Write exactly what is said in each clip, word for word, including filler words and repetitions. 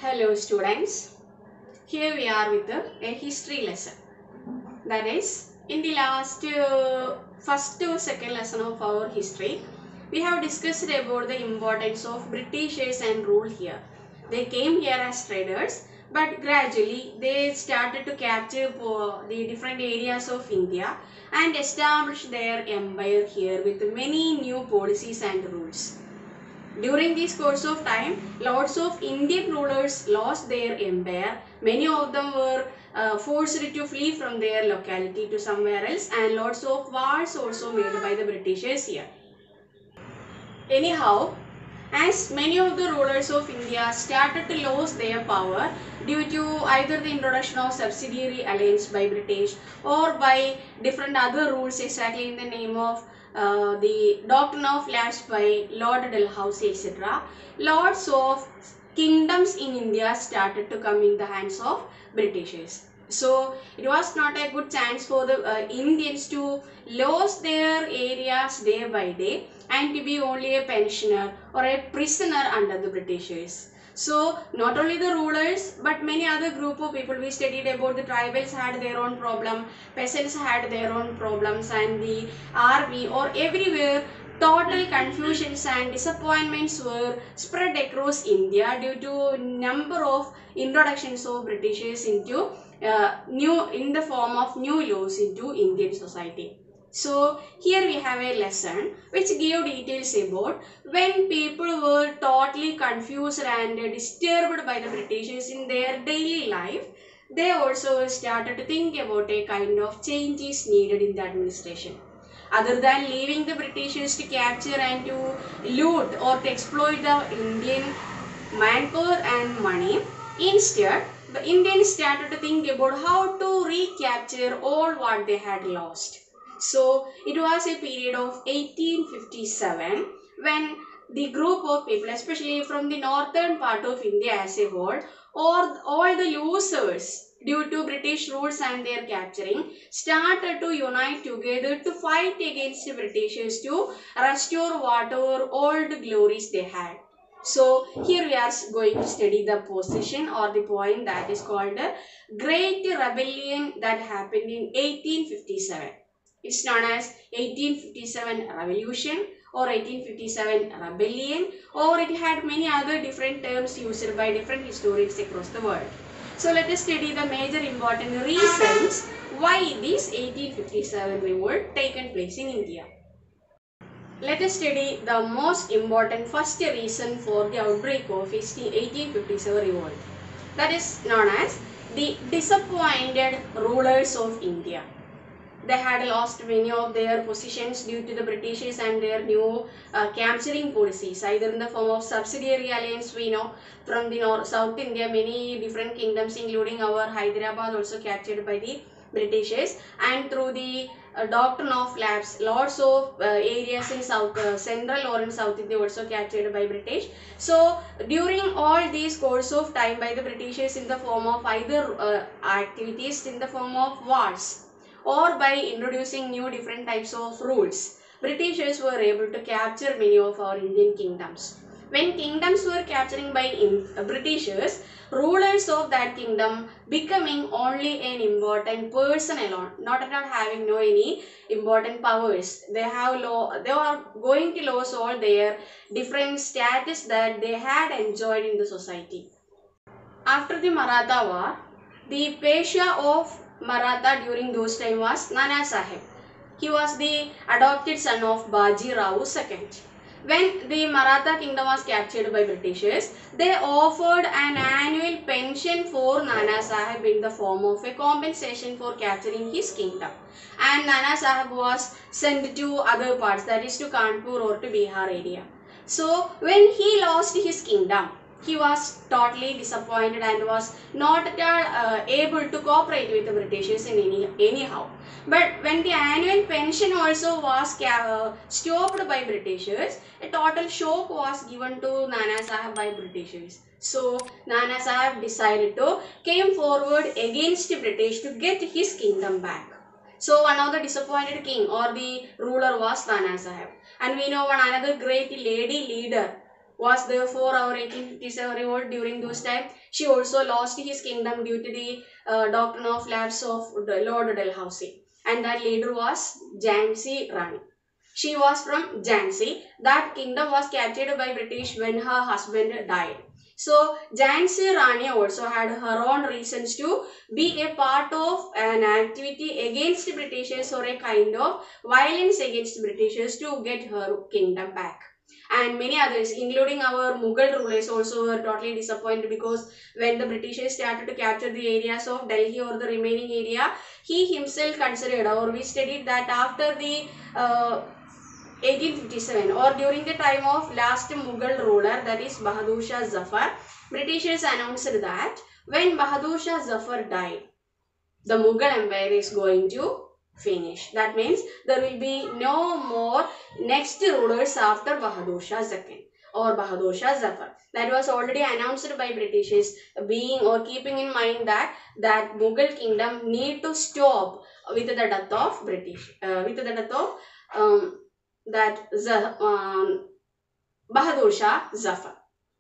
Hello students, here we are with a, a history lesson. That is, in the last uh, first or second lesson of our history, we have discussed about the importance of Britishers and rule here. They came here as traders, but gradually they started to capture uh, the different areas of India and establish their empire here with many new policies and rules. During this course of time, lots of Indian rulers lost their empire. Many of them were uh, forced to flee from their locality to somewhere else, and lots of wars also made by the Britishers here. Anyhow, as many of the rulers of India started to lose their power due to either the introduction of subsidiary alliance by British or by different other rules exactly in the name of uh, the doctrine of lapse by Lord Dalhousie, et cetera. Lots of kingdoms in India started to come in the hands of Britishers. So it was not a good chance for the uh, Indians to lose their areas day by day and to be only a pensioner or a prisoner under the Britishers. So not only the rulers but many other group of people, we studied about the tribals had their own problem, peasants had their own problems, and the army or everywhere total confusions and disappointments were spread across India due to number of introductions of Britishers into uh, new in the form of new laws into Indian society. So here we have a lesson which give details about when people were totally confused and disturbed by the Britishers in their daily life, they also started to think about a kind of change is needed in the administration. Other than leaving the Britishers to capture and to loot or to exploit the Indian manpower and money, instead the Indians started to think about how to recapture all what they had lost. So it was a period of eighteen fifty-seven when the group of people, especially from the northern part of India as a whole, or all the losers due to British rules and their capturing, started to unite together to fight against the Britishers to restore whatever old glories they had. So here we are going to study the position or the point that is called the Great Rebellion that happened in eighteen fifty-seven. It's known as eighteen fifty-seven Revolution or eighteen fifty-seven Rebellion, or it had many other different terms used by different historians across the world. So let us study the major important reasons why this eighteen fifty-seven revolt taken place in India. Let us study the most important first reason for the outbreak of eighteen fifty-seven revolt. That is known as the disappointed rulers of India. They had lost many of their positions due to the Britishers and their new uh, capturing policies, either in the form of subsidiary alliance. We know from the north, South India, many different kingdoms including our Hyderabad also captured by the Britishers, and through the uh, doctrine of lapse, lots of uh, areas in South uh, Central or in South India also captured by British. So during all these course of time by the Britishers in the form of either uh, activities in the form of wars or by introducing new different types of rules, Britishers were able to capture many of our Indian kingdoms. When kingdoms were capturing by in, uh, Britishers, rulers of that kingdom becoming only an important person alone, not at all having no any important powers. They have low, they are going to lose all their different status that they had enjoyed in the society. After the Maratha war, the Pasha of Maratha during those time was Nana Sahib. He was the adopted son of Baji Rao the Second. When the Maratha kingdom was captured by Britishers, they offered an annual pension for Nana Sahib in the form of a compensation for capturing his kingdom. And Nana Sahib was sent to other parts, that is to Kanpur or to Bihar area. So when he lost his kingdom, he was totally disappointed and was not at all uh, able to cooperate with the Britishers in any anyhow. But when the annual pension also was uh, stopped by Britishers, a total shock was given to Nana Sahib by Britishers. So Nana Sahib decided to came forward against the British to get his kingdom back. So one of the disappointed king or the ruler was Nana Sahib. And we know one another great lady leader was there for our eighteen fifty-seven revolt. During those time, she also lost his kingdom due to the uh, doctrine of lapse of Lord Dalhousie. And that leader was Jhansi Rani. She was from Jhansi. That kingdom was captured by British when her husband died. So Jhansi Rani also had her own reasons to be a part of an activity against Britishers or a kind of violence against Britishers to get her kingdom back. And many others, including our Mughal rulers, also were totally disappointed because when the Britishers started to capture the areas of Delhi or the remaining area, he himself considered, or we studied that after the uh, eighteen fifty-seven or during the time of last Mughal ruler, that is Bahadur Shah Zafar, Britishers announced that when Bahadur Shah Zafar died, the Mughal Empire is going to finish. That means there will be no more next rulers after Bahadur Shah Second or Bahadur Shah Zafar. That was already announced by Britishers, being or keeping in mind that that Mughal kingdom need to stop with the death of British, uh, with the death of um, that um, Bahadur Shah Zafar.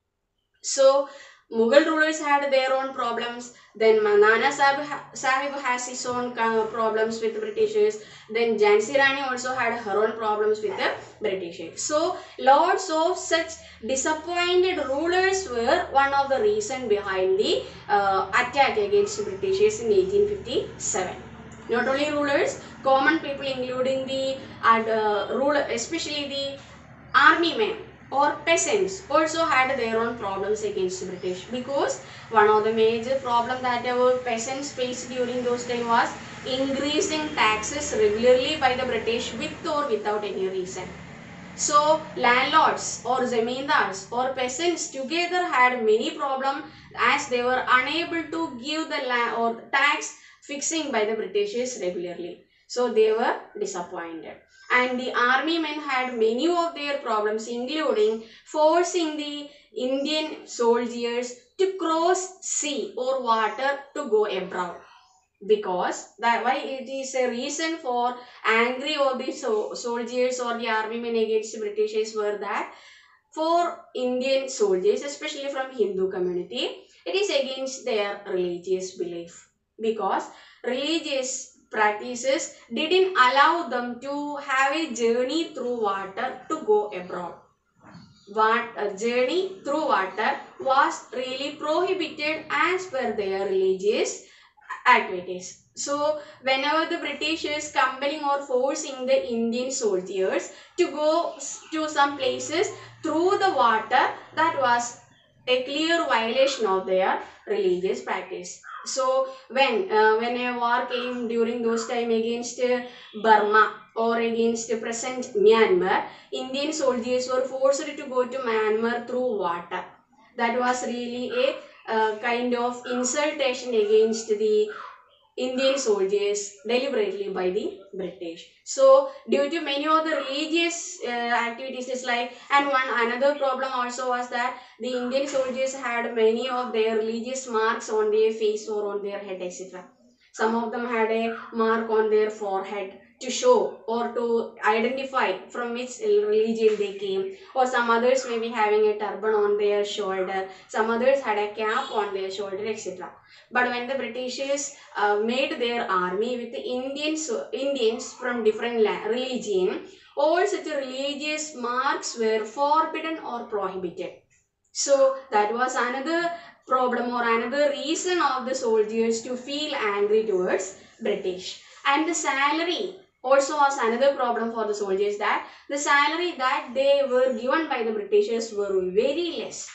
So Mughal rulers had their own problems. Then Nana Sahib has his own problems with the Britishers. Then Jhansi Rani also had her own problems with the Britishers. So lots of such disappointed rulers were one of the reason behind the uh, attack against the Britishers in eighteen fifty-seven. Not only rulers, common people including the uh, ruler, especially the army men or peasants also had their own problems against the British, because one of the major problem that our peasants faced during those days was increasing taxes regularly by the British with or without any reason. So landlords or zamindars or peasants together had many problems as they were unable to give the land or tax fixing by the Britishers regularly. So they were disappointed. And the army men had many of their problems, including forcing the Indian soldiers to cross sea or water to go abroad. Because that why it is a reason for angry of the so soldiers or the army men against the Britishers were that for Indian soldiers, especially from Hindu community, it is against their religious belief, because religious practices didn't allow them to have a journey through water to go abroad. What a journey through water was really prohibited as per their religious activities. So whenever the Britishers compelling or forcing the Indian soldiers to go to some places through the water, that was a clear violation of their religious practice. So when uh, when a war came during those time against uh, Burma or against uh, present Myanmar, Indian soldiers were forced to go to Myanmar through water. That was really a uh, kind of insultation against the Indian soldiers deliberately by the British. So due to many of the religious uh, activities is like, and one another problem also was that the Indian soldiers had many of their religious marks on their face or on their head, et cetera. Some of them had a mark on their forehead to show or to identify from which religion they came, or some others may be having a turban on their shoulder, some others had a cap on their shoulder, et cetera. But when the Britishers uh, made their army with the Indians, Indians from different religion, all such religious marks were forbidden or prohibited. So that was another problem or another reason of the soldiers to feel angry towards British. And the salary also was another problem for the soldiers, that the salary that they were given by the Britishers were very less,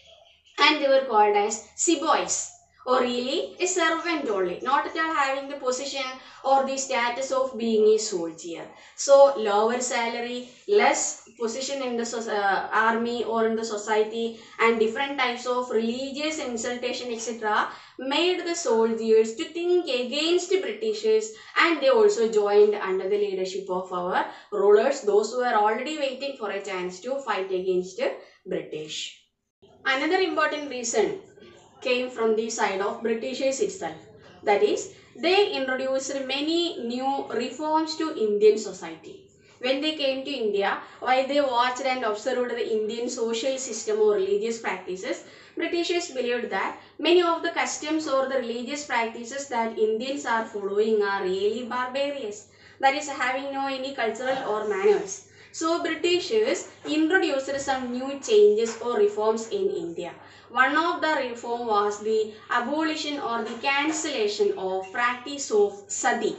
and they were called as sepoys, or really a servant only, not at all having the position or the status of being a soldier. So lower salary, less position in the uh, army or in the society, and different types of religious insultation, et cetera, made the soldiers to think against the Britishers, and they also joined under the leadership of our rulers, those who were already waiting for a chance to fight against the British. Another important reason came from the side of Britishers itself. That is, they introduced many new reforms to Indian society. when they came to India, while they watched and observed the Indian social system or religious practices, Britishers believed that many of the customs or the religious practices that Indians are following are really barbarous, that is having no any cultural or manners. So Britishers introduced some new changes or reforms in India. One of the reform was the abolition or the cancellation of practice of sati.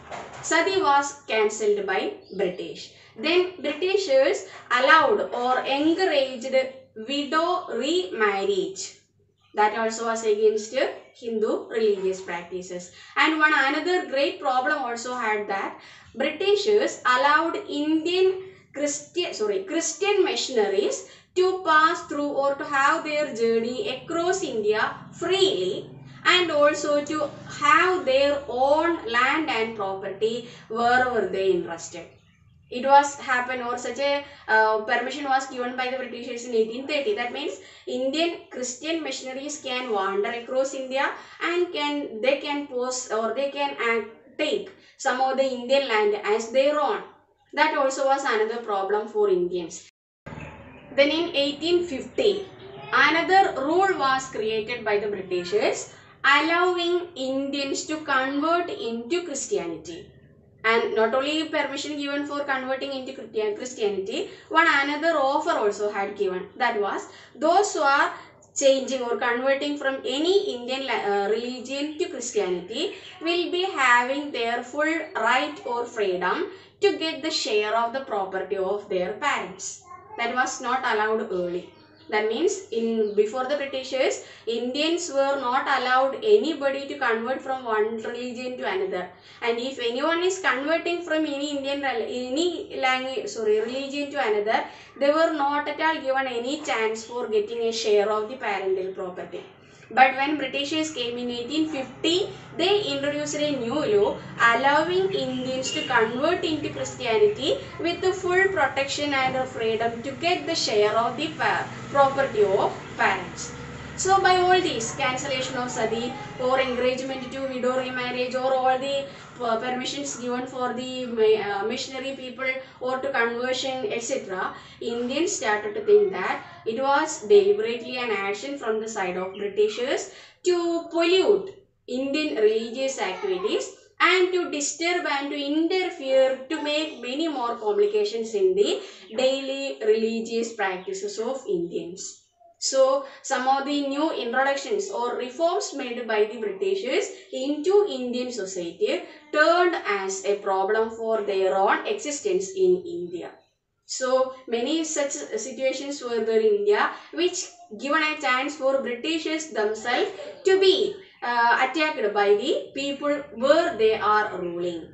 Sati was cancelled by British. Then Britishers allowed or encouraged widow remarriage. That also was against Hindu religious practices. And one another great problem also had that Britishers allowed Indian Christian sorry Christian missionaries to pass through or to have their journey across India freely, and also to have their own land and property wherever they interested. It was happened or such a uh, permission was given by the Britishers in eighteen thirty. That means Indian Christian missionaries can wander across India and can they can post or they can uh, take some of the Indian land as their own. That also was another problem for Indians. Then in eighteen fifty, another rule was created by the Britishers allowing Indians to convert into Christianity. And not only permission given for converting into Christianity, one another offer also had given. That was those who are changing or converting from any Indian uh, religion to Christianity will be having their full right or freedom to get the share of the property of their parents. That was not allowed early. That means in before the Britishers, Indians were not allowed anybody to convert from one religion to another. And if anyone is converting from any Indian any language sorry religion to another, they were not at all given any chance for getting a share of the parental property. But when Britishers came in eighteen fifty, they introduced a new law allowing Indians to convert into Christianity with the full protection and freedom to get the share of the property of parents. So by all these, cancellation of sati or encouragement to widow remarriage or all the uh, permissions given for the uh, missionary people or to conversion, et cetera, Indians started to think that it was deliberately an action from the side of Britishers to pollute Indian religious activities and to disturb and to interfere to make many more complications in the daily religious practices of Indians. So, some of the new introductions or reforms made by the Britishers into Indian society turned as a problem for their own existence in India. So, many such situations were there in India which given a chance for Britishers themselves to be uh, attacked by the people where they are ruling.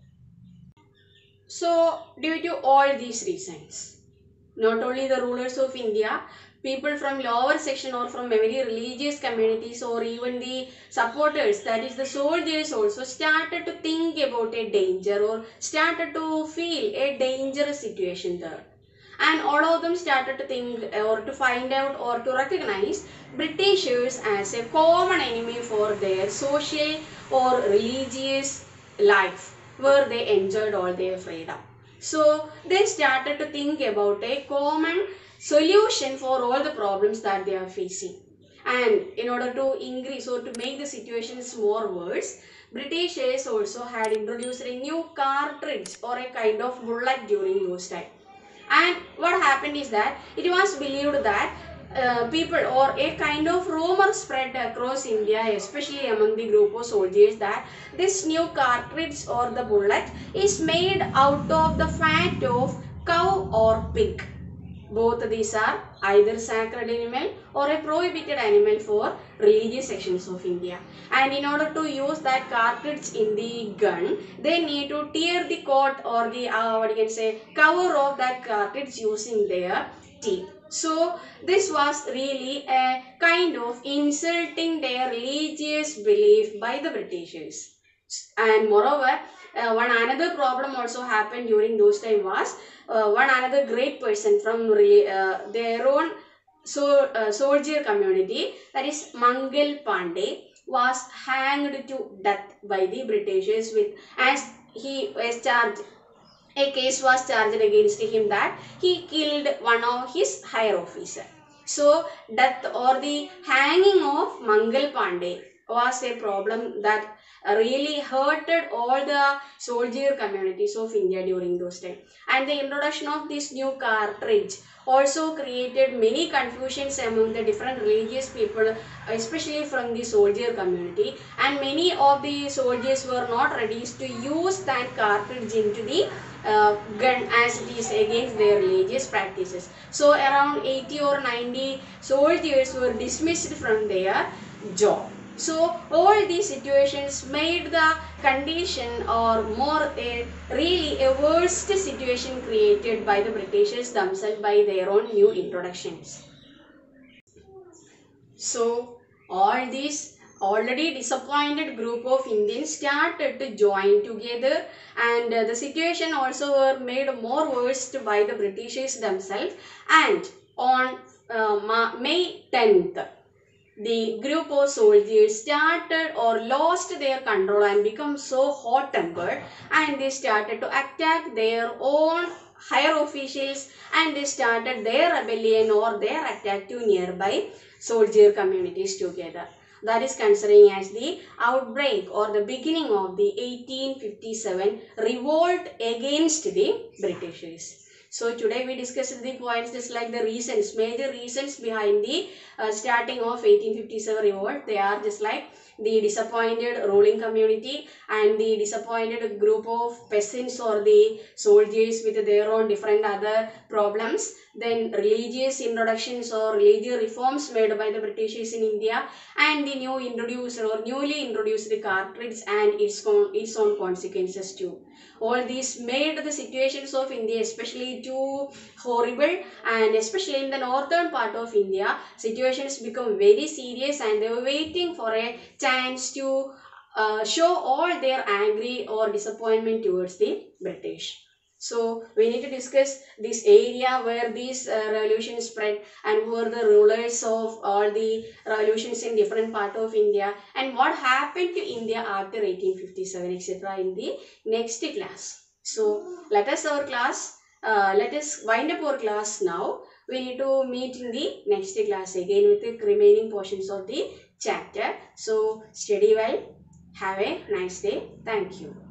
So, due to all these reasons, not only the rulers of India, people from lower section or from very religious communities or even the supporters, that is the soldiers, also started to think about a danger or started to feel a dangerous situation there. And all of them started to think or to find out or to recognize Britishers as a common enemy for their social or religious life where they enjoyed all their freedom. So they started to think about a common solution for all the problems that they are facing. And in order to increase or to make the situations more worse, Britishers also had introduced a new cartridge or a kind of bullet during those times. And what happened is that it was believed that uh, people or a kind of rumor spread across India, especially among the group of soldiers, that this new cartridge or the bullet is made out of the fat of cow or pig. Both these are either sacred animal or a prohibited animal for religious sections of India. And in order to use that cartridge in the gun, they need to tear the coat or the uh, what you can say cover of that cartridge using their teeth. So this was really a kind of insulting their religious belief by the Britishers. And moreover, uh, one another problem also happened during those time was uh, one another great person from really, uh, their own so, uh, soldier community, that is Mangal Pandey, was hanged to death by the Britishers with as he was charged a case was charged against him that he killed one of his higher officer. So death or the hanging of Mangal Pandey was a problem that really hurted all the soldier communities of India during those times. And the introduction of this new cartridge also created many confusions among the different religious people, especially from the soldier community, and many of the soldiers were not ready to use that cartridge into the uh, gun as it is against their religious practices. So around eighty or ninety soldiers were dismissed from their job. So all these situations made the condition or more a really a worst situation created by the Britishers themselves by their own new introductions. So all these already disappointed group of Indians started to join together, and uh, the situation also were made more worse by the Britishers themselves. And on uh, May tenth, the group of soldiers started or lost their control and become so hot tempered, and they started to attack their own higher officials, and they started their rebellion or their attack to nearby soldier communities together. That is considering as the outbreak or the beginning of the eighteen fifty-seven revolt against the Britishers. So today we discussed the points just like the reasons, major reasons behind the uh, starting of eighteen fifty-seven revolt. They are just like the disappointed ruling community and the disappointed group of peasants or the soldiers with their own different other problems. Then religious introductions or religious reforms made by the Britishers in India, and the new introduced or newly introduced cartridge and its own, its own consequences too. All these made the situations of India especially too horrible, and especially in the northern part of India, situations become very serious, and they were waiting for a chance to uh, show all their angry or disappointment towards the British. So we need to discuss this area where these uh, revolutions spread, and who are the rulers of all the revolutions in different part of India, and what happened to India after eighteen fifty-seven, et cetera in the next class. So let us our class, uh, let us wind up our class now. We need to meet in the next class again with the remaining portions of the chapter. So study well. Have a nice day. Thank you.